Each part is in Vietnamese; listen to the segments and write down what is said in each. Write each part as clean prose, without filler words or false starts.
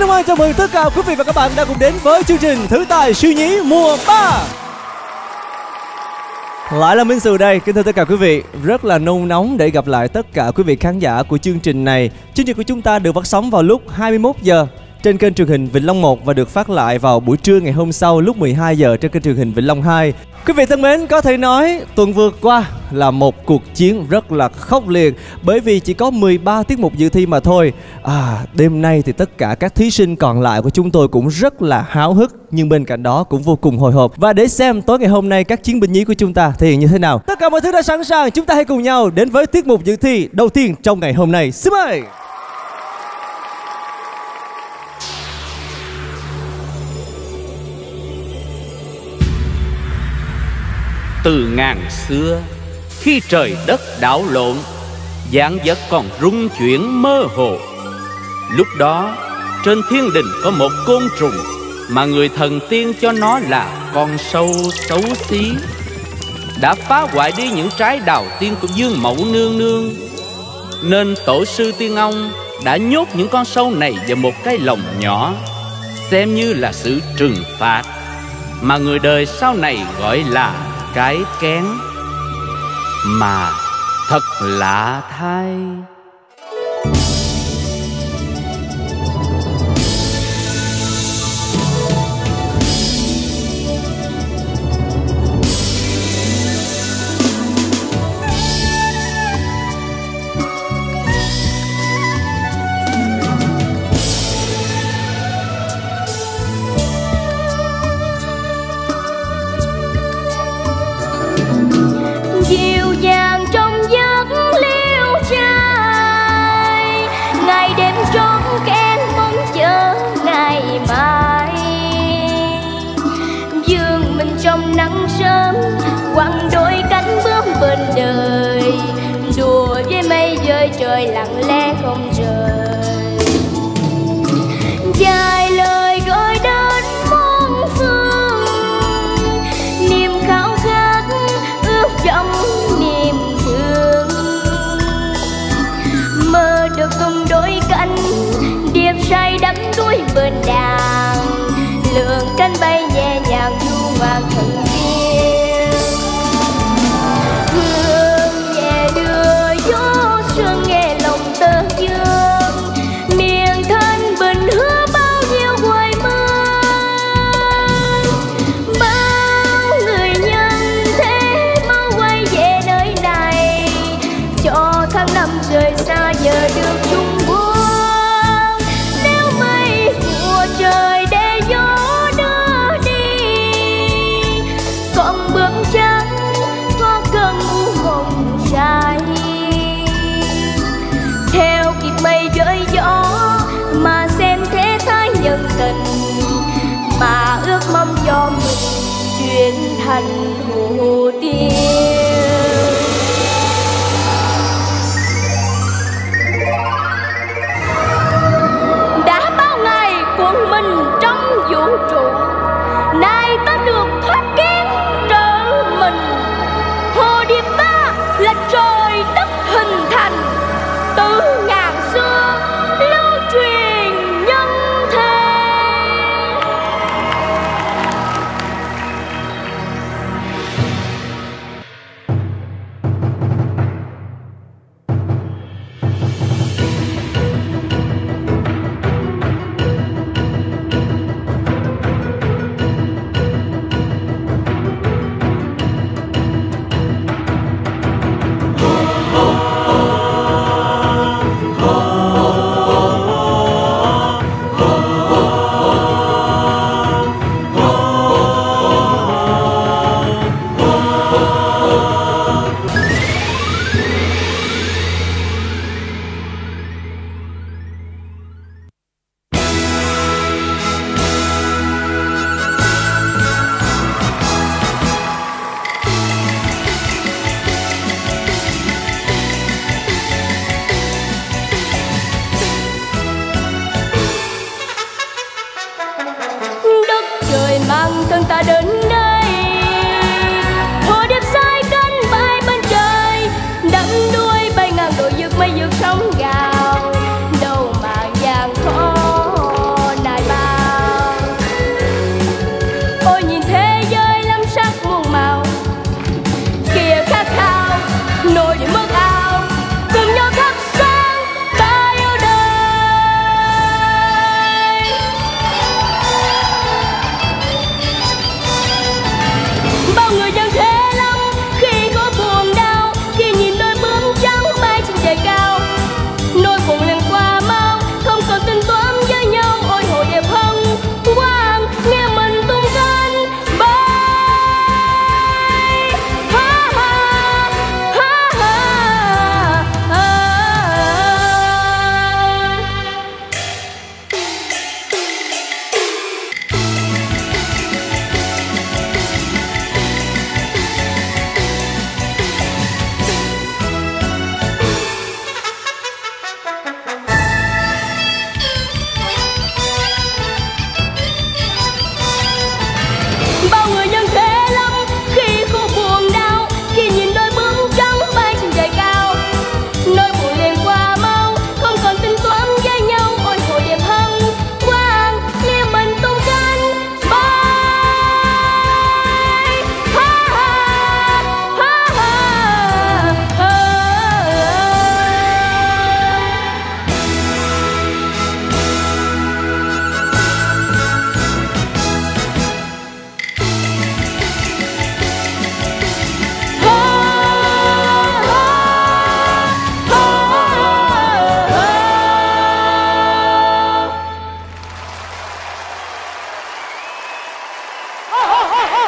hân hoan chào mừng tất cả quý vị và các bạn đã cùng đến với chương trình Thử Tài Siêu Nhí mùa 3. Lại là Minh Sừ đây, kính thưa tất cả quý vị, rất là nôn nóng để gặp lại tất cả quý vị khán giả của chương trình này. Chương trình của chúng ta được phát sóng vào lúc 21 giờ trên kênh truyền hình Vĩnh Long 1 và được phát lại vào buổi trưa ngày hôm sau lúc 12 giờ trên kênh truyền hình Vĩnh Long 2. Quý vị thân mến, có thể nói tuần vừa qua là một cuộc chiến rất là khốc liệt bởi vì chỉ có 13 tiết mục dự thi mà thôi. Đêm nay thì tất cả các thí sinh còn lại của chúng tôi cũng rất là háo hức, nhưng bên cạnh đó cũng vô cùng hồi hộp. Và để xem tối ngày hôm nay các chiến binh nhí của chúng ta thể hiện như thế nào. Tất cả mọi thứ đã sẵn sàng, chúng ta hãy cùng nhau đến với tiết mục dự thi đầu tiên trong ngày hôm nay. Xin mời! Từ ngàn xưa, khi trời đất đảo lộn, vạn vật còn rung chuyển mơ hồ. Lúc đó, trên thiên đình có một côn trùng mà người thần tiên cho nó là con sâu xấu xí, đã phá hoại đi những trái đào tiên của Dương Mẫu Nương Nương. Nên tổ sư Tiên Ông đã nhốt những con sâu này vào một cái lồng nhỏ, xem như là sự trừng phạt mà người đời sau này gọi là cái kén. Mà thật lạ thay, nắng sớm quăng đôi cánh bướm bên đời, đùa với mây rơi trời lặng lẽ không rời. Dài lời gửi đến muôn phương, niềm khao khát ước vọng niềm thương. Mơ được tung đôi cánh điệp say đắm đuối bên đàn, lượn cánh bay nhẹ nhàng du ngoan thần tiên. Hương nhẹ đưa gió sương nghe lòng tơ vương, miền thanh bình hứa bao nhiêu hoài mơ. Bao người nhân thế mau quay về nơi này, cho tháng năm rời xa giờ được chung buông. Nếu mây mùa trời để gió đưa đi, còn bướm trắng có cơn u hồng dài. Theo kịp mây với gió mà xem thế thái nhân tình, mà ước mong cho mình chuyển thành hồ tiên. Đã bao ngày cuộn mình trong vũ trụ, nay ta được thoát kiến trở mình. Hồ điệp ta là trời đất hình thành, từ ngàn xưa lưu truyền nhân thế. thân ta đến đây. Hồ điệp sai cánh bay bên trời, đắm đuôi bay ngang đồi vượt mây vượt sóng gào. Đâu mà vàng khó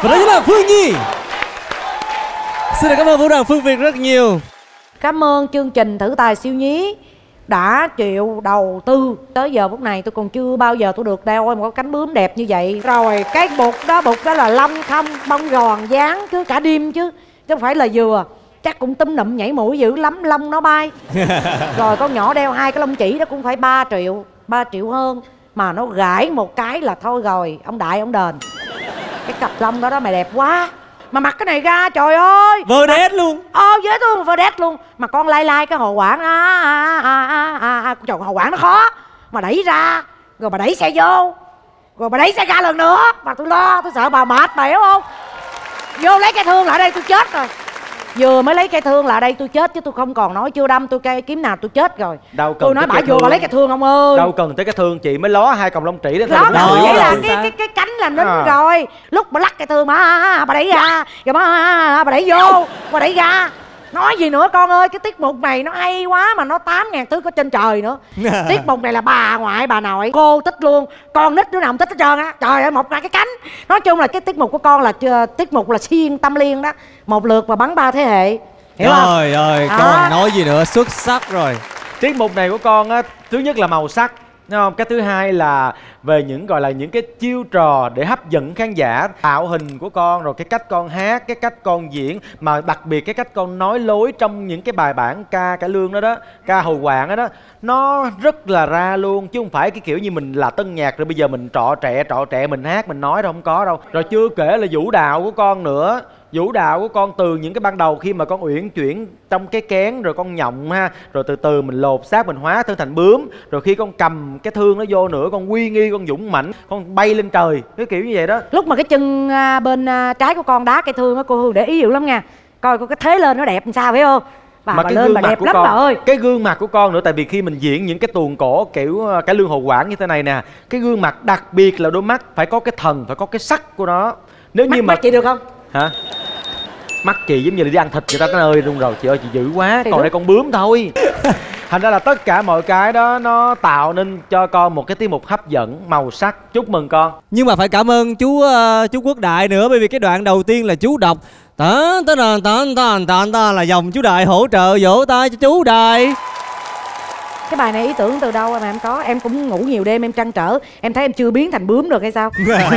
Và đó chính là Phương Nhi. Xin cảm ơn Vũ đoàn Phương Việt rất nhiều. Cảm ơn chương trình Thử Tài Siêu Nhí đã chịu đầu tư. Tới giờ phút này tôi còn chưa bao giờ tôi được đeo một cánh bướm đẹp như vậy. Rồi cái bụt đó là lông không, bông gòn dán cứ cả đêm chứ không phải là dừa. Chắc cũng túm nụm nhảy mũi dữ lắm, lông nó bay. Rồi con nhỏ đeo 2 cái lông chỉ đó cũng phải 3 triệu, 3 triệu hơn. Mà nó gãi một cái là thôi rồi, ông Đại ông đền. Cái cặp lông đó mày đẹp quá. Mà mặc cái này ra trời ơi Vedette luôn. Với tôi vedette luôn. Mà con lai cái hồ quảng trời, hồ quảng nó khó. Mà đẩy ra rồi bà đẩy xe vô rồi bà đẩy xe ra lần nữa. Mà tôi lo, tôi sợ bà mệt, bà hiểu không? Vô lấy cây thương lại đây tôi chết rồi. Vừa mới lấy cây thương lại đây tôi chết chứ tôi không còn nói chưa đâm tôi cây kiếm nào tôi chết rồi. Đâu cần tôi nói bà vô bà lấy cây thương ông ơi. Đâu cần tới cái thương, chị mới ló 2 cọng lông trĩ đó thôi. Đó vậy là cái cánh là nín rồi. Lúc bà lắc cây thương bà đẩy ra rồi bà đẩy vô, bà đẩy ra. Nói gì nữa con ơi, cái tiết mục này nó hay quá mà nó 8.000 thứ có trên trời nữa. Tiết mục này là bà ngoại bà nội cô tích luôn, con nít đứa nào không tích hết trơn á. Trời ơi, một ra cái cánh. Nói chung là cái tiết mục của con là tiết mục là xuyên tâm liên đó, một lượt mà bắn 3 thế hệ, hiểu không? Trời ơi, con nói gì nữa, xuất sắc rồi. Tiết mục này của con á, thứ nhất là màu sắc, đúng không? Cái thứ hai là về những gọi là những cái chiêu trò để hấp dẫn khán giả, tạo hình của con, rồi cái cách con hát, cái cách con diễn, mà đặc biệt cái cách con nói lối trong những cái bài bản ca cải lương đó ca Hồ Quảng đó, nó rất là ra luôn, chứ không phải cái kiểu như mình là tân nhạc rồi bây giờ mình trọ trẹ mình hát mình nói đâu, không có đâu. Rồi chưa kể là vũ đạo của con nữa. Vũ đạo của con từ những cái ban đầu khi mà con uyển chuyển trong cái kén rồi con nhộng ha, rồi từ từ mình lột xác mình hóa thân thành bướm, rồi khi con cầm cái thương nó vô nữa con uy nghi, con dũng mãnh, con bay lên trời, cái kiểu như vậy đó. Lúc mà cái chân bên trái của con đá cây thương á, cô Hương để ý dữ lắm nha, coi cái thế lên nó đẹp làm sao, phải không? Bà lên bà đẹp lắm bà ơi. Cái gương mặt của con nữa, tại vì khi mình diễn những cái tuồng cổ kiểu cải lương Hồ Quảng như thế này nè, cái gương mặt đặc biệt là đôi mắt phải có cái thần, phải có cái sắc của nó. Nếu như mà mắt chị được không? Hả? Mắt chị giống như là đi ăn thịt người ta cái nơi luôn rồi. Chị ơi chị dữ quá, thì còn đây con bướm thôi. Thành ra là tất cả mọi cái đó nó tạo nên cho con một cái tiết mục hấp dẫn, màu sắc. Chúc mừng con. Nhưng mà phải cảm ơn chú Quốc Đại nữa, bởi vì cái đoạn đầu tiên là chú đọc là dòng chú Đại hỗ trợ vỗ tay cho chú Đại. Cái bài này ý tưởng từ đâu mà em có? Em cũng ngủ nhiều đêm em trăn trở, em thấy em chưa biến thành bướm được hay sao?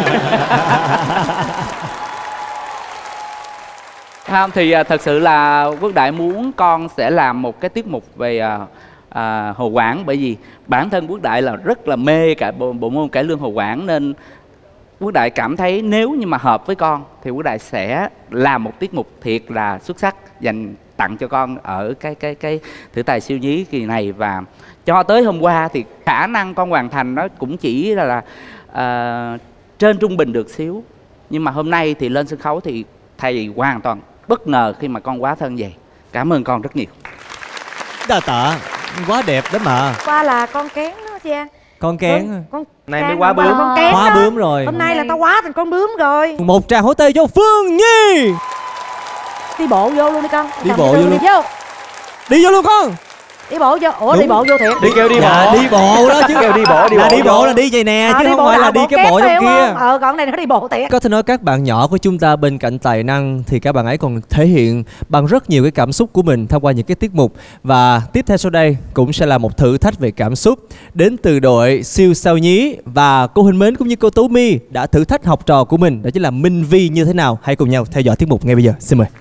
Không, thì thật sự là Quốc Đại muốn con sẽ làm một cái tiết mục về Hồ Quảng, bởi vì bản thân Quốc Đại là rất là mê cả bộ môn cải lương Hồ Quảng, nên Quốc Đại cảm thấy nếu như mà hợp với con thì Quốc Đại sẽ làm một tiết mục thiệt là xuất sắc dành tặng cho con ở cái Thử Tài Siêu Nhí kỳ này. Và cho tới hôm qua thì khả năng con hoàn thành nó cũng chỉ là trên trung bình được xíu, nhưng mà hôm nay thì lên sân khấu thì thầy hoàn toàn bất ngờ khi mà con quá thân vậy. Cảm ơn con rất nhiều. Đa tạ, quá đẹp đó mà. Qua là con kén đó chị An. Con kén. Con này mới quá bướm. Con kén hóa đó. Bướm rồi. Hôm nay là tao quá thành con bướm rồi. Một tràng hỗ tay cho Phương Nhi. Đi bộ vô luôn đi con. Đi bộ vô luôn. Đi vô luôn con. Đi bộ vô. Ủa đúng. Đi bộ vô thiệt. Đi kêu đi bộ. Đi bộ đó chứ. Kêu đi bộ là đi vậy nè, chứ không phải là đi cái bộ trong kia. Còn này nó đi bộ thiệt. Có thể nói các bạn nhỏ của chúng ta bên cạnh tài năng thì các bạn ấy còn thể hiện bằng rất nhiều cái cảm xúc của mình thông qua những cái tiết mục. Và tiếp theo sau đây cũng sẽ là một thử thách về cảm xúc đến từ đội Siêu Sao Nhí. Và cô Huỳnh Mến cũng như cô Tú My đã thử thách học trò của mình, đó chính là Minh Vi như thế nào. Hãy cùng nhau theo dõi tiết mục ngay bây giờ. Xin mời.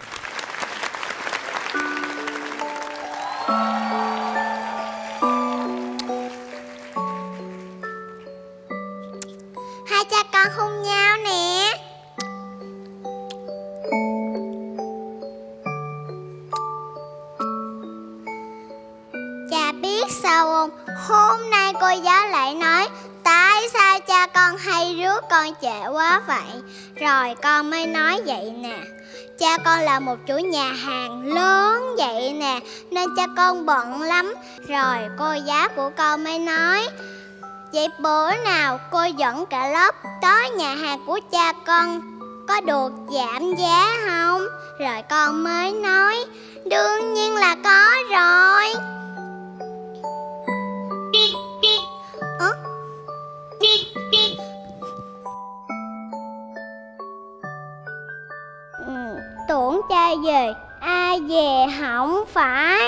Hai cha con hôn nhau nè. Cha biết sao không? Hôm nay cô giáo lại nói tại sao cha con hay rước con trễ quá vậy. Rồi con mới nói vậy nè. Cha con là một chủ nhà hàng lớn vậy nè, nên cha con bận lắm. Rồi cô giáo của con mới nói vậy bữa nào cô dẫn cả lớp tới nhà hàng của cha con có được giảm giá không? Rồi con mới nói đương nhiên là có rồi. cha về, ai về không phải.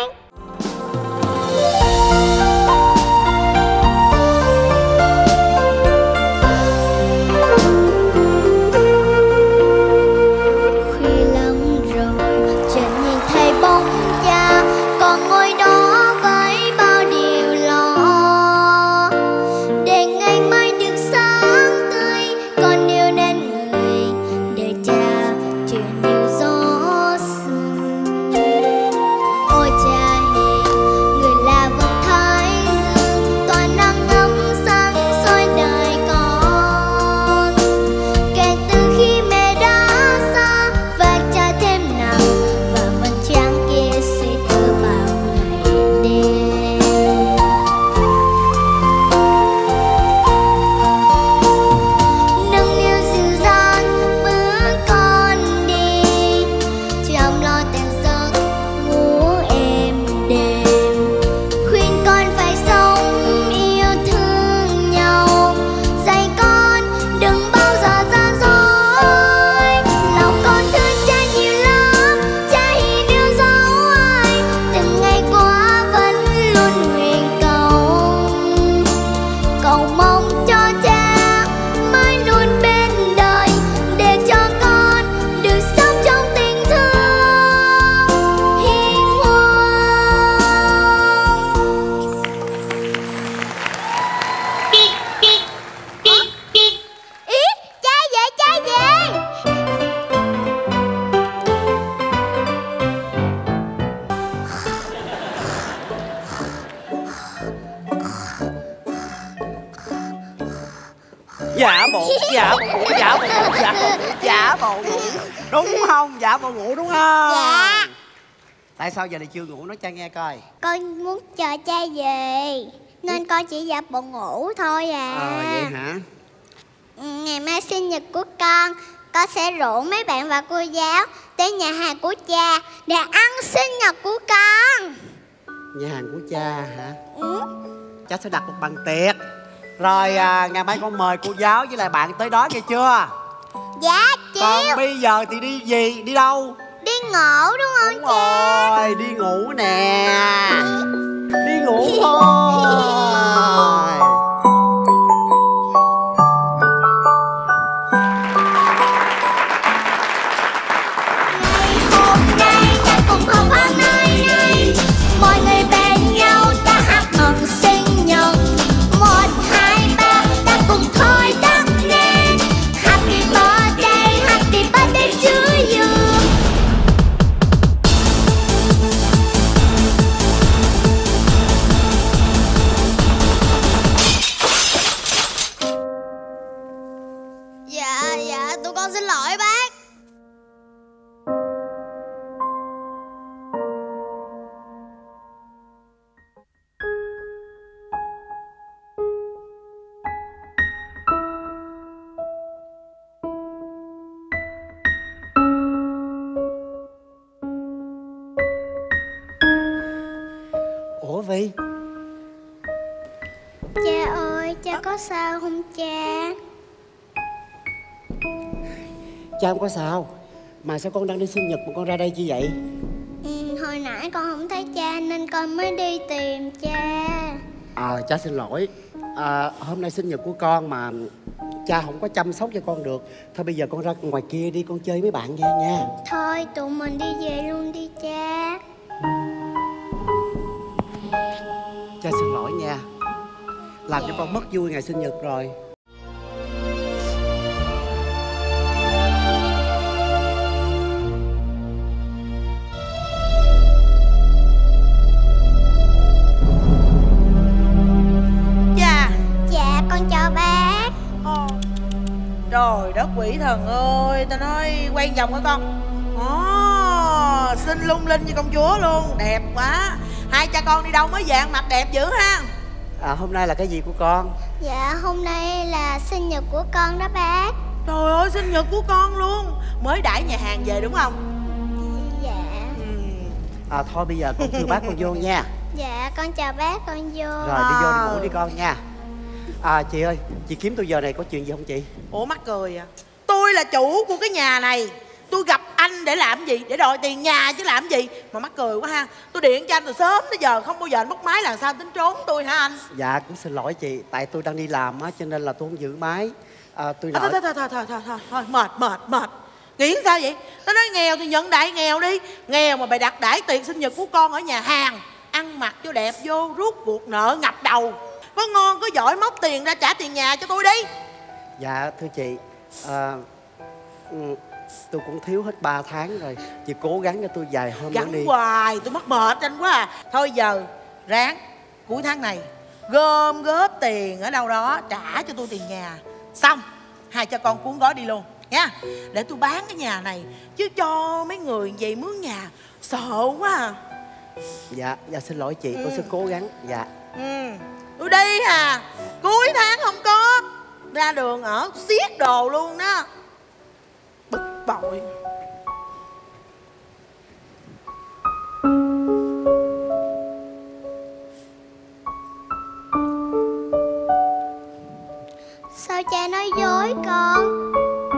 Khuya lắm rồi, chẳng nhìn thấy bóng cha, còn ngồi đó với bao điều lo. Để ngày mai được sáng tươi, còn yêu nên người đợi cha chưa nhiều gió sương. Ôi cha hiền, người là vầng thái dương, tỏa nắng ấm sáng soi đời con. Kể từ khi mẹ đã xa, vác cha thêm nặng và vẫn chẳng kia suy tư bao ngày đêm. Nâng niu dịu dàng bước con đi, chăm lo từng giấc ngủ êm đêm. Khuyên con phải sống yêu thương nhau, dạy con đừng bao giờ gian dối. Lòng con thương cha nhiều lắm, cha hiền yêu dấu ai, từng ngày qua vẫn luôn nguyện cầu. Cầu mong cho cha mãi luôn bên đời, để cho con được sống trong tình thương hiền hòa. Ý, cha về, cha về. Giả bộ ngủ đúng không? Giả bộ ngủ đúng không? Dạ. Tại sao giờ này chưa ngủ, nói cha nghe coi. Con muốn chờ cha về nên con chỉ giả bộ ngủ thôi à. Vậy hả? Ngày mai sinh nhật của con sẽ rủ mấy bạn và cô giáo tới nhà hàng của cha để ăn sinh nhật của con. Nhà hàng của cha hả? Ừ. Cha sẽ đặt một bàn tiệc. Rồi ngày mai con mời cô giáo với lại bạn tới đó nghe chưa? Dạ Còn chiều. bây giờ thì đi gì? Đi đâu? Đi ngủ đúng không Đúng cha? rồi, đi ngủ nè. Đi ngủ thôi. Hôm nay ta cùng họp ở nơi này, mọi người bên nhau ta hát mừng sinh nhật. 1, 2, 3 ta cùng thôi tắt đèn. Happy birthday to you. Dạ, tụi con xin lỗi bác. Ủa Vi? Cha ơi, cha có sao không cha? Cha không có sao. Mà sao con đang đi sinh nhật mà con ra đây chi vậy? Hồi nãy con không thấy cha nên con mới đi tìm cha. Cha xin lỗi. Hôm nay sinh nhật của con mà cha không có chăm sóc cho con được. Thôi bây giờ con ra ngoài kia đi, con chơi với bạn nha. Thôi tụi mình đi về luôn đi cha. Cha xin lỗi nha, làm cho con mất vui ngày sinh nhật rồi. Dạ con chào bác. Trời đất quỷ thần ơi, tao nói quay vòng hả con? Xinh lung linh như công chúa luôn, đẹp quá. Hai cha con đi đâu mới dạng mặt đẹp dữ ha? Hôm nay là cái gì của con? Dạ hôm nay là sinh nhật của con đó bác. Trời ơi, sinh nhật của con luôn. Mới đãi nhà hàng về đúng không? Dạ. Thôi bây giờ con thưa bác con vô nha. Dạ con chào bác, con vô. Rồi đi vô đi ngủ đi con nha. Chị ơi, chị kiếm tôi giờ này có chuyện gì không chị? Ủa mắc cười à? Tôi là chủ của cái nhà này, tôi gặp anh anh để làm gì? Để đòi tiền nhà chứ làm gì? Mà mắc cười quá ha. Tôi điện cho anh từ sớm tới giờ không bao giờ anh bắt máy, là sao tính trốn tôi hả anh? Dạ cũng xin lỗi chị, tại tôi đang đi làm á cho nên là tôi không giữ máy. Tôi Thôi mệt. Nghĩ sao vậy? Nó nói nghèo thì nhận đại nghèo đi. Nghèo mà bày đặt đãi tiệc sinh nhật của con ở nhà hàng, ăn mặc cho đẹp vô, rút buộc nợ ngập đầu. Có ngon có giỏi móc tiền ra trả tiền nhà cho tôi đi. Dạ thưa chị, tôi cũng thiếu hết 3 tháng rồi. Chị cố gắng cho tôi vài hôm nữa đi. Gắn hoài tôi mắc mệt anh quá à. Thôi giờ ráng cuối tháng này gom góp tiền ở đâu đó trả cho tôi tiền nhà. Xong hai cha con cuốn gói đi luôn nha. Để tôi bán cái nhà này, chứ cho mấy người vậy mướn nhà sợ quá à. Dạ xin lỗi chị, tôi sẽ cố gắng. Dạ. Tôi đi à. Cuối tháng không có ra đường ở xiết đồ luôn đó. Bực bội. Sao cha nói dối con?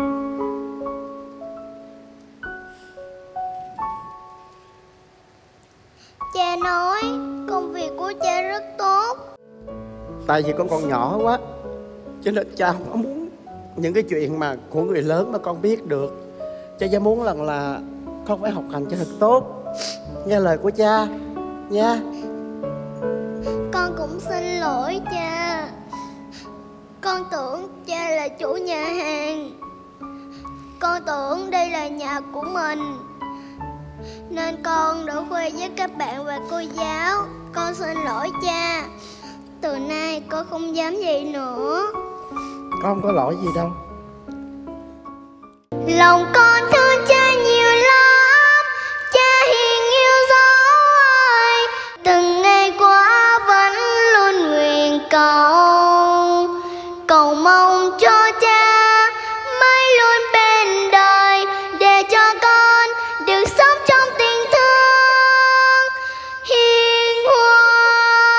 Cha nói công việc của cha rất tốt. Tại vì con còn nhỏ quá cho nên cha không có muốn những cái chuyện mà của người lớn mà con biết được. Cha chỉ muốn là con phải học hành cho thật tốt, nghe lời của cha nha. Con cũng xin lỗi cha. Con tưởng cha là chủ nhà hàng. Con tưởng đây là nhà của mình, nên con đã khoe với các bạn và cô giáo. Con xin lỗi cha. Từ nay con không dám vậy nữa. Con không có lỗi gì đâu. Lòng con thương cha nhiều lắm. Cha hiền yêu dấu. Từng ngày qua vẫn luôn nguyện cầu mong cho cha mãi luôn bên đời, để cho con được sống trong tình thương hiền hòa.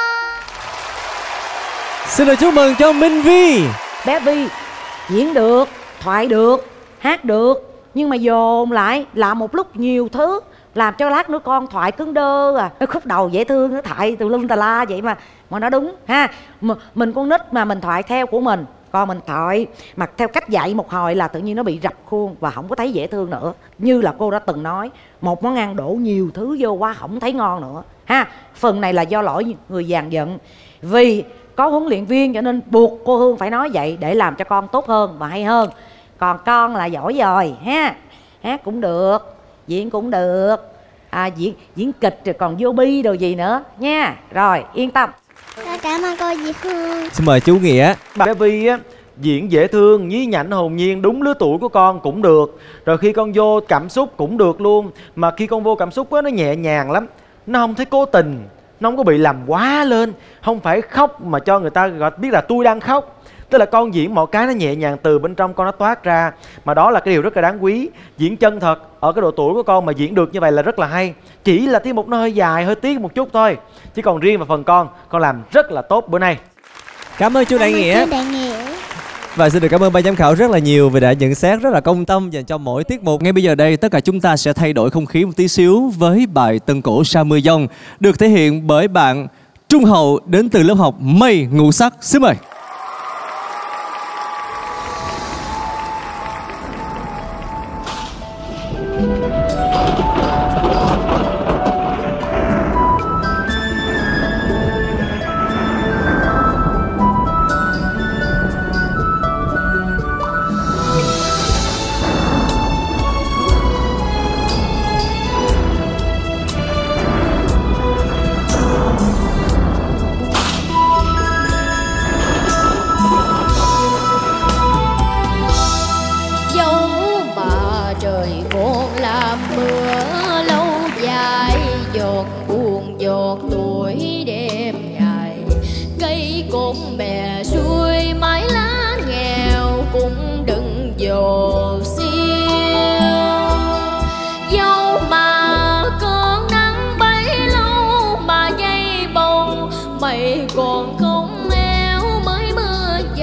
Xin được chúc mừng cho Minh Vi. Bé Vi diễn được, thoại được, hát được, nhưng mà dồn lại làm một lúc nhiều thứ, làm cho lát nữa con thoại cứng đơ à. Nó khúc đầu dễ thương, nó thoại tùm lum tà la vậy mà nó đúng ha. Mình con nít mà mình thoại theo của mình, còn mình thoại mà theo cách dạy một hồi là tự nhiên nó bị rập khuôn và không có thấy dễ thương nữa. Như là cô đã từng nói, một món ăn đổ nhiều thứ vô quá không thấy ngon nữa ha. Phần này là do lỗi người dàn dựng, vì có huấn luyện viên cho nên buộc cô Hương phải nói vậy để làm cho con tốt hơn và hay hơn. Còn con là giỏi rồi ha, hát cũng được, diễn cũng được, diễn kịch rồi còn vô bi đồ gì nữa nha. Rồi yên tâm. Cảm ơn cô dì Hương. Xin mời chú Nghĩa. Bé Vi á, diễn dễ thương, nhí nhảnh hồn nhiên, đúng lứa tuổi của con cũng được. Rồi khi con vô cảm xúc cũng được luôn. Mà khi con vô cảm xúc á, nó nhẹ nhàng lắm. Nó không thấy cố tình, nó không có bị làm quá lên. Không phải khóc mà cho người ta biết là tôi đang khóc. Tức là con diễn mọi cái nó nhẹ nhàng từ bên trong con nó toát ra. Mà đó là cái điều rất là đáng quý. Diễn chân thật ở cái độ tuổi của con mà diễn được như vậy là rất là hay. Chỉ là tiết mục nó hơi dài, hơi tiếc một chút thôi. Chứ còn riêng vào phần con làm rất là tốt bữa nay. Cảm ơn chú Đại Nghĩa. Và xin được cảm ơn ban giám khảo rất là nhiều vì đã nhận xét rất là công tâm dành cho mỗi tiết mục. Ngay bây giờ đây tất cả chúng ta sẽ thay đổi không khí một tí xíu với bài Tân Cổ Sa Mưa Dông được thể hiện bởi bạn Trung Hậu đến từ lớp học Mây Ngũ Sắc. Xin mời.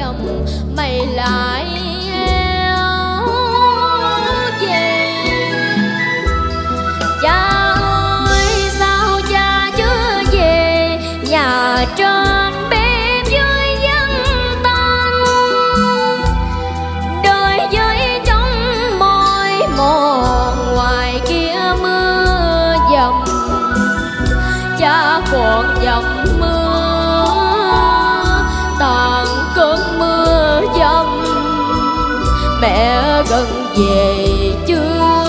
lại eo về. mẹ gần về chưa?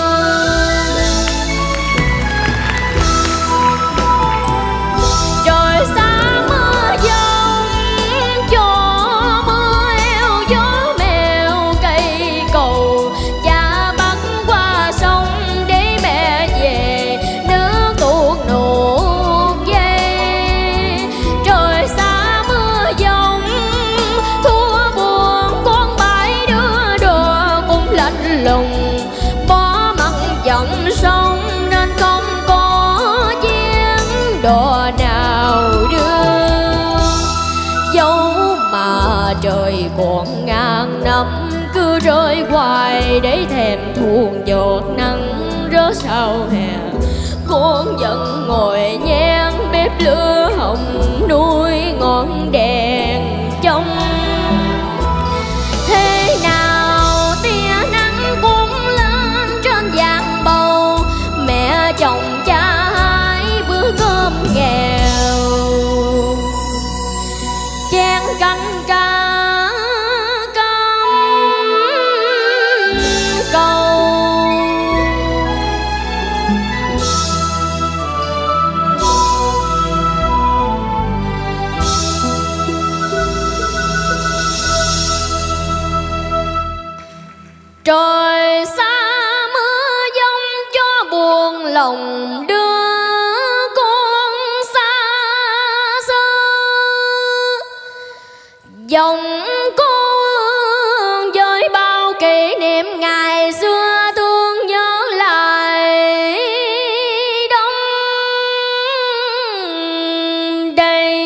Trời xa mưa giông cho mưa eo gió mèo cây cầu, cha bắt qua sông để mẹ về nước tuột nuột dây. Trời xa mưa giông thua buồn con bãi đưa đò cũng lạnh lùng, bỏ mặt dòng sông nên không có chuyến đò nào đưa. Dẫu mà trời còn ngàn năm cứ rơi hoài để thèm thuồng giọt nắng rớt sau hè, con vẫn ngồi nhang bếp lửa hồng nuôi ngọn đèn trong. Thế nào tia nắng cũng lên trên giang bầu, mẹ chồng cha hai bữa cơm nghèo, chén canh cá cắm câu. Trời xa mưa giông cho buồn lòng đưa con xa xưa, dòng con với bao kỷ niệm ngày xưa thương nhớ lại đông đầy.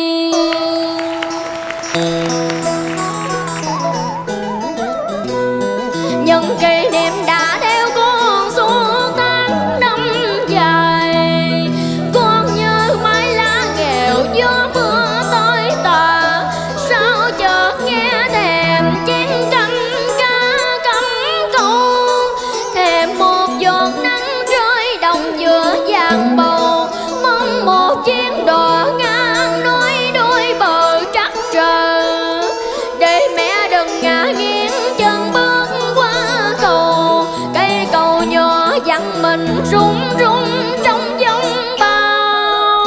Những kỷ niệm đã theo con suốt tháng năm dài, con như mái lá nghèo gió mưa tới tà. Sao chợt nghe thèm chén canh cá cắm câu, thèm một giọt nắng rơi đồng giữa giang bầu, mong một chuyến đò ngang nối đôi bờ trắc trở, để mẹ đừng ngã nghiêng chân bước qua cầu. Cây cầu nhỏ dặn mình rung rung trong giông bão.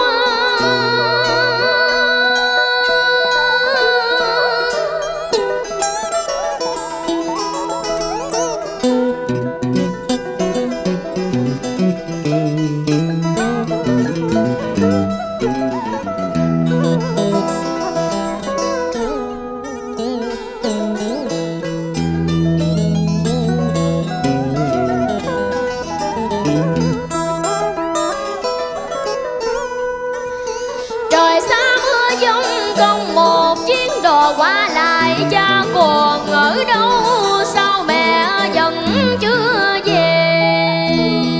Trời xa mưa giông không một chuyến đò qua lại, cha còn ở đâu sao mẹ vẫn chưa về?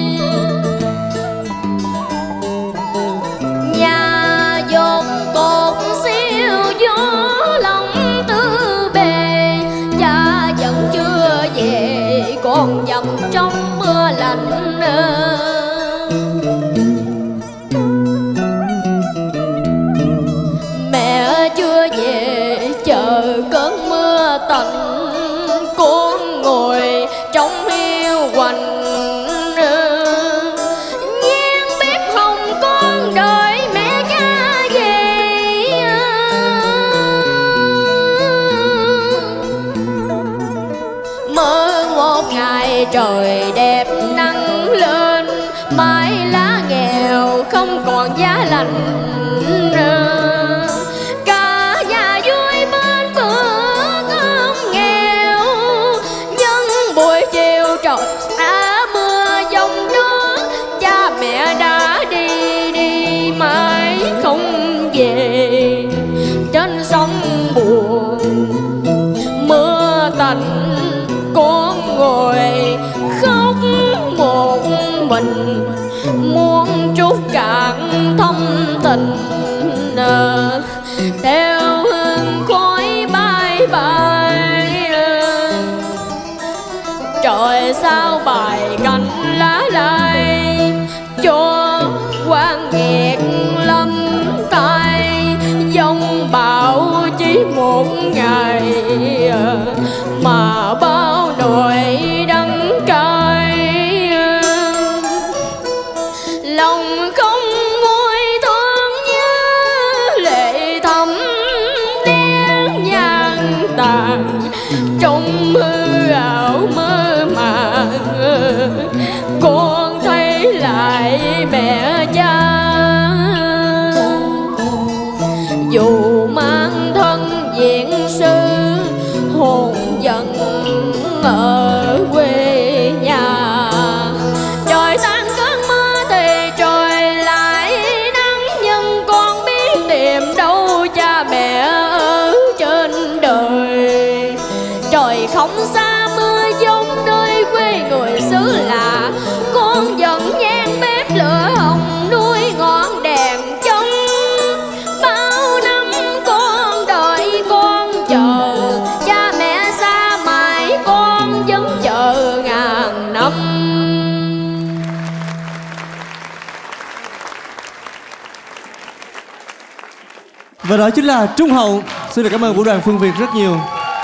Nhà dồn cột siêu gió lòng tư bề, cha vẫn chưa về còn dầm trong mưa lạnh. Mẹ chưa về chờ cơn mưa tạnh, con ngồi trong hiu quạnh nhang bếp hồng con đợi mẹ cha về. Mơ một ngày trời đẹp nắng lên, mái lá nghèo không còn giá lạnh. Cả nhà vui bên bữa cơm nghèo, nhưng buổi chiều trời xa mưa giông nước, cha mẹ đã đi mãi không về. Trên sông buồn mưa tạnh, con ngồi khóc một mình, muốn trút cạn thâm tình theo hương khói bay bay. Trời sao bài cánh lá lai cho quan nghiệt lâm tai, giông bão chỉ một ngày mà mà bao nỗi đắng cay, lòng không nguôi thương nhớ, lệ thấm nén nhang tàn trong hư ảo mơ màng. Con thấy lại mẹ cha, dù mang thân diện sư, hồn giận ở quê nhà. Trời tan cơn mưa thì trời lại nắng, nhưng con biết tìm đâu cha mẹ ở trên đời. Trời không xa mưa giông nơi quê người xứ lạ, con vẫn nhang bếp lửa hồng nuôi ngọn đèn trông. Bao năm con đợi con chờ, cha mẹ xa mãi con vẫn chờ ngàn năm. Và đó chính là Trung Hậu. Xin được cảm ơn Vũ đoàn Phương Việt rất nhiều.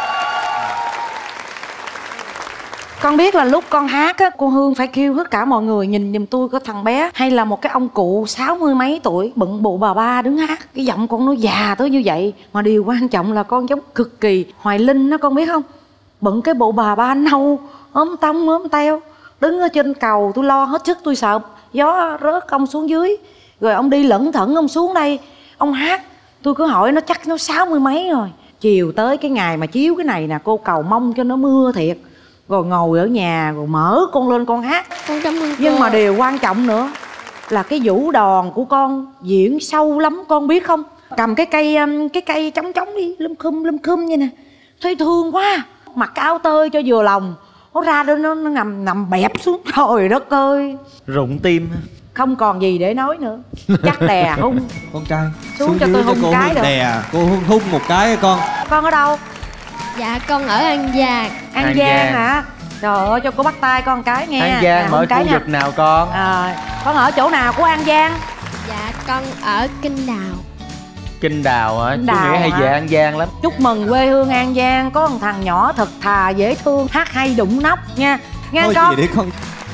Con biết là lúc con hát á, cô Hương phải kêu tất cả mọi người nhìn giùm tôi có thằng bé hay là một cái ông cụ 60 mấy tuổi bận bộ bà ba đứng hát. Cái giọng con nó già tới như vậy. Mà điều quan trọng là con giống cực kỳ Hoài Linh đó, con biết không? Bận cái bộ bà ba nâu, ốm tông ốm teo, đứng ở trên cầu. Tôi lo hết sức, tôi sợ gió rớt ông xuống dưới. Rồi ông đi lẩn thẩn ông xuống đây, ông hát. Tôi cứ hỏi nó chắc nó 60 mấy rồi. Chiều tới cái ngày mà chiếu cái này nè, cô cầu mong cho nó mưa thiệt. Rồi ngồi ở nhà rồi mở con lên con hát. Con cảm ơn cô. Nhưng mà điều quan trọng nữa là cái vũ đòn của con diễn sâu lắm, con biết không? Cầm cái cây trống đi lum khum như nè, thấy thương quá. Mặc áo tơi cho vừa lòng, nó ra đó nó nằm bẹp xuống. Trời đất ơi, Rụng tim. không còn gì để nói nữa. Chắc đè hung. Con trai Xuống cho tôi hung cô cái được. đè, cô hung một cái con. Con ở đâu? Dạ con ở An Giang. An Giang hả? Trời ơi, cho cô bắt tay con cái nghe. An Giang ở khu vực nào con? Con ở chỗ nào của An Giang? Dạ con ở Kinh Đào. Kinh Đào hả? Kinh Chú Đào Nghĩa hay hả? về An Giang lắm. Chúc mừng quê hương An Giang. Có một thằng nhỏ thật thà dễ thương, hát hay đụng nóc nha. Nghe Thôi con. chị để con.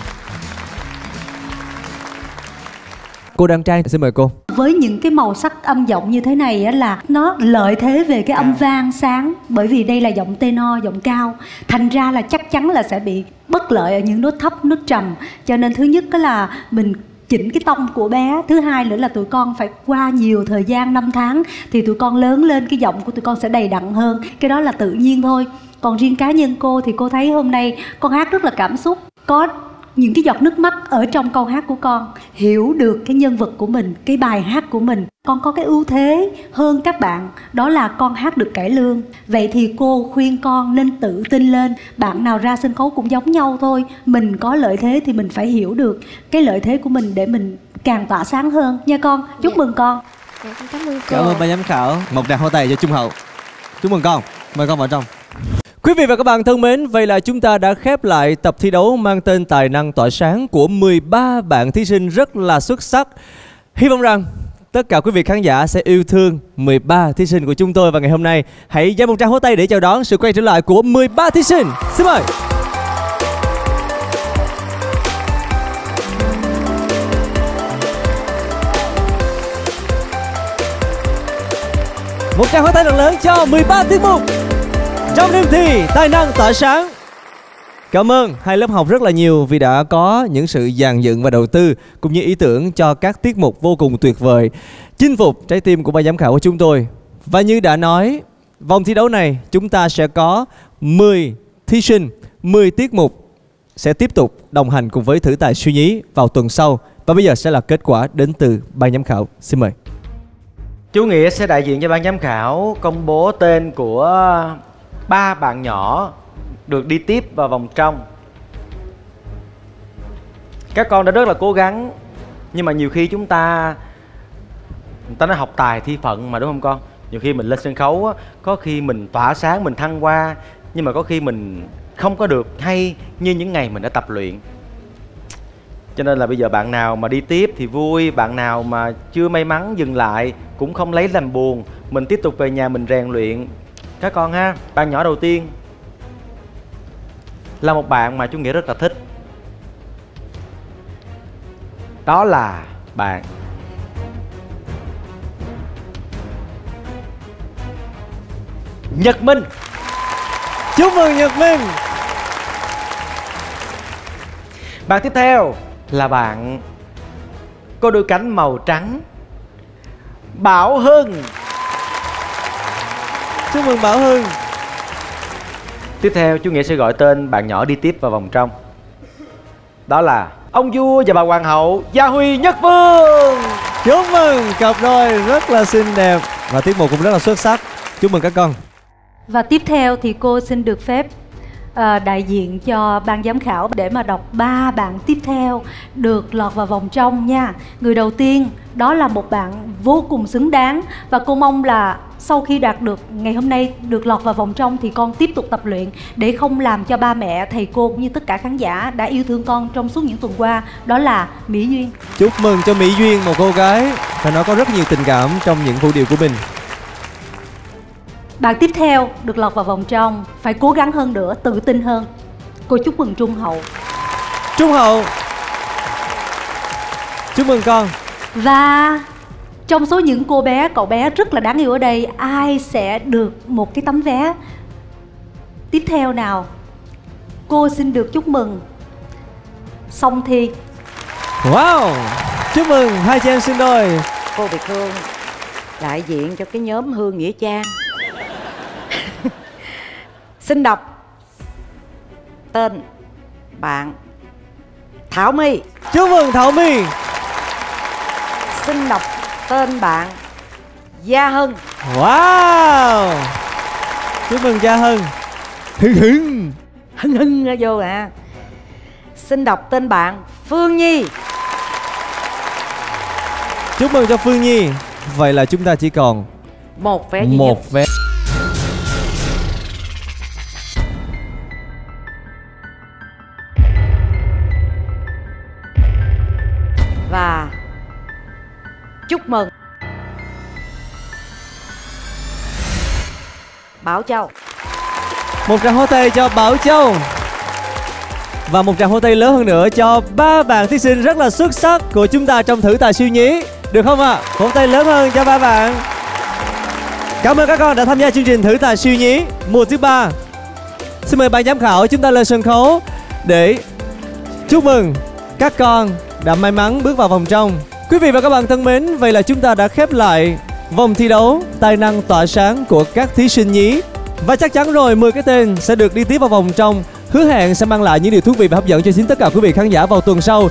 Cô Đăng Trang xin mời cô. Với những cái màu sắc âm giọng như thế này á, là nó lợi thế về cái âm vang sáng. Bởi vì đây là giọng tenor, giọng cao, thành ra là chắc chắn là sẽ bị bất lợi ở những nốt thấp, nốt trầm. Cho nên thứ nhất đó là mình chỉnh cái tông của bé. Thứ hai nữa là tụi con phải qua nhiều thời gian 5 tháng thì tụi con lớn lên, cái giọng của tụi con sẽ đầy đặn hơn. Cái đó là tự nhiên thôi. Còn riêng cá nhân cô thì cô thấy hôm nay con hát rất là cảm xúc. Có những cái giọt nước mắt ở trong câu hát của con, hiểu được cái nhân vật của mình, cái bài hát của mình. Con có cái ưu thế hơn các bạn, đó là con hát được cải lương. Vậy thì cô khuyên con nên tự tin lên. Bạn nào ra sân khấu cũng giống nhau thôi. Mình có lợi thế thì mình phải hiểu được cái lợi thế của mình để mình càng tỏa sáng hơn nha con. Chúc mừng con. Dạ con cảm ơn cô. Cảm ơn ban giám khảo. Một tràng pháo tay cho Trung Hậu. Chúc mừng con. Mời con vào trong. Quý vị và các bạn thân mến, vậy là chúng ta đã khép lại tập thi đấu mang tên Tài năng tỏa sáng của 13 bạn thí sinh rất là xuất sắc. Hy vọng rằng tất cả quý vị khán giả sẽ yêu thương 13 thí sinh của chúng tôi. Và ngày hôm nay, hãy dành một tràng pháo tay để chào đón sự quay trở lại của 13 thí sinh. Xin mời. Một tràng pháo tay thật lớn cho 13 tiết mục trong đêm thi Tài năng tỏa sáng. Cảm ơn hai lớp học rất là nhiều vì đã có những sự dàn dựng và đầu tư cũng như ý tưởng cho các tiết mục vô cùng tuyệt vời, chinh phục trái tim của ban giám khảo của chúng tôi. Và như đã nói, vòng thi đấu này chúng ta sẽ có 10 thí sinh, 10 tiết mục sẽ tiếp tục đồng hành cùng với thử tài siêu nhí vào tuần sau. Và bây giờ sẽ là kết quả đến từ ban giám khảo. Xin mời. Chú Nghĩa sẽ đại diện cho ban giám khảo công bố tên của 3 bạn nhỏ được đi tiếp vào vòng trong. Các con đã rất là cố gắng, nhưng mà nhiều khi người ta nói học tài thi phận mà, đúng không con? Nhiều khi mình lên sân khấu á, có khi mình tỏa sáng, mình thăng hoa, nhưng mà có khi mình không có được hay như những ngày mình đã tập luyện. Cho nên là bây giờ bạn nào mà đi tiếp thì vui, bạn nào mà chưa may mắn dừng lại cũng không lấy làm buồn. Mình tiếp tục về nhà mình rèn luyện các con ha. Bạn nhỏ đầu tiên là một bạn mà chú nghĩ rất là thích. Đó là bạn Nhật Minh. Chúc mừng Nhật Minh. Bạn tiếp theo là bạn có đôi cánh màu trắng, Bảo Hưng. Chúc mừng Bảo Hưng. Tiếp theo chú Nghĩa sẽ gọi tên bạn nhỏ đi tiếp vào vòng trong. Đó là ông vua và bà hoàng hậu Gia Huy Nhất Vương. Chúc mừng cặp đôi rất là xinh đẹp và tiết mục cũng rất là xuất sắc. Chúc mừng các con. Và tiếp theo thì cô xin được phép đại diện cho ban giám khảo để mà đọc 3 bạn tiếp theo được lọt vào vòng trong nha. Người đầu tiên đó là một bạn vô cùng xứng đáng, và cô mong là sau khi đạt được ngày hôm nay được lọt vào vòng trong thì con tiếp tục tập luyện để không làm cho ba mẹ, thầy cô cũng như tất cả khán giả đã yêu thương con trong suốt những tuần qua. Đó là Mỹ Duyên. Chúc mừng cho Mỹ Duyên, một cô gái phải nói có rất nhiều tình cảm trong những vũ điệu của mình. Bạn tiếp theo được lọt vào vòng trong phải cố gắng hơn nữa, tự tin hơn. Cô chúc mừng Trung Hậu. Trung Hậu, chúc mừng con. Và trong số những cô bé, cậu bé rất là đáng yêu ở đây, ai sẽ được một cái tấm vé tiếp theo nào? Cô xin được chúc mừng Song Thi. Wow, chúc mừng hai chị em sinh đôi. Cô Việt Hương đại diện cho cái nhóm Hương Nghĩa Trang. Xin đọc tên bạn Thảo My. Chúc mừng Thảo My. Xin đọc tên bạn Gia Hân. Wow, chúc mừng Gia Hân. Hưng ra vô à. Xin đọc tên bạn Phương Nhi. Chúc mừng cho Phương Nhi. Vậy là chúng ta chỉ còn một vé duy nhất. Một vé. Và chúc mừng Bảo Châu. Một tràng hô tay cho Bảo Châu. Và một tràng hô tay lớn hơn nữa cho 3 bạn thí sinh rất là xuất sắc của chúng ta trong thử tài siêu nhí. Được không ạ? Hô tay lớn hơn cho 3 bạn. Cảm ơn các con đã tham gia chương trình thử tài siêu nhí mùa thứ 3. Xin mời ban giám khảo chúng ta lên sân khấu để chúc mừng các con đã may mắn bước vào vòng trong. Quý vị và các bạn thân mến, vậy là chúng ta đã khép lại vòng thi đấu tài năng tỏa sáng của các thí sinh nhí. Và chắc chắn rồi 10 cái tên sẽ được đi tiếp vào vòng trong, hứa hẹn sẽ mang lại những điều thú vị và hấp dẫn cho chính tất cả quý vị khán giả vào tuần sau.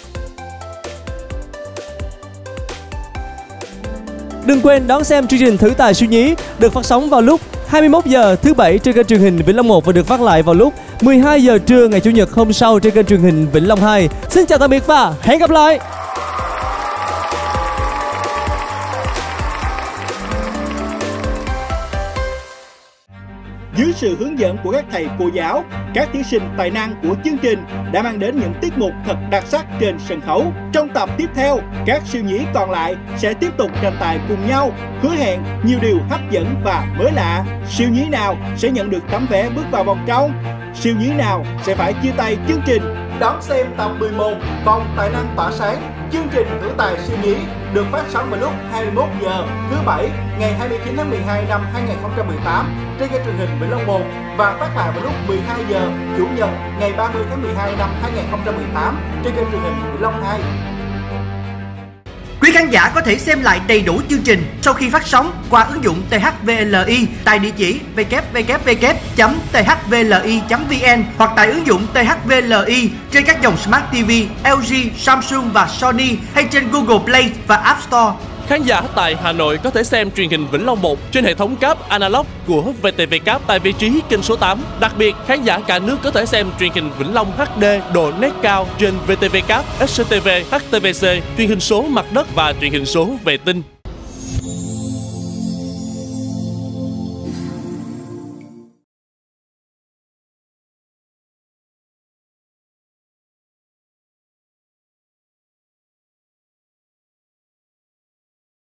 Đừng quên đón xem chương trình Thử Tài Siêu Nhí được phát sóng vào lúc 21 giờ thứ Bảy trên kênh truyền hình Vĩnh Long 1 và được phát lại vào lúc 12 giờ trưa ngày Chủ nhật hôm sau trên kênh truyền hình Vĩnh Long 2. Xin chào tạm biệt và hẹn gặp lại. Dưới sự hướng dẫn của các thầy cô giáo, các thí sinh tài năng của chương trình đã mang đến những tiết mục thật đặc sắc trên sân khấu. Trong tập tiếp theo, các siêu nhí còn lại sẽ tiếp tục tranh tài cùng nhau, hứa hẹn nhiều điều hấp dẫn và mới lạ. Siêu nhí nào sẽ nhận được tấm vé bước vào vòng trong? Siêu nhí nào sẽ phải chia tay chương trình? Đón xem tập 11 vòng tài năng tỏa sáng. Chương trình Thử Tài Siêu Nhí được phát sóng vào lúc 21 giờ thứ Bảy ngày 29 tháng 12 năm 2018 trên kênh truyền hình Vĩnh Long 1 và phát lại vào lúc 12 giờ Chủ nhật ngày 30 tháng 12 năm 2018 trên kênh truyền hình Vĩnh Long 2. Quý khán giả có thể xem lại đầy đủ chương trình sau khi phát sóng qua ứng dụng THVLI tại địa chỉ www.thvli.vn hoặc tại ứng dụng THVLI trên các dòng Smart TV, LG, Samsung và Sony hay trên Google Play và App Store. Khán giả tại Hà Nội có thể xem truyền hình Vĩnh Long 1 trên hệ thống cáp analog của VTV Cáp tại vị trí kênh số 8. Đặc biệt, khán giả cả nước có thể xem truyền hình Vĩnh Long HD độ nét cao trên VTV Cáp, SCTV, HTVC, truyền hình số mặt đất và truyền hình số vệ tinh.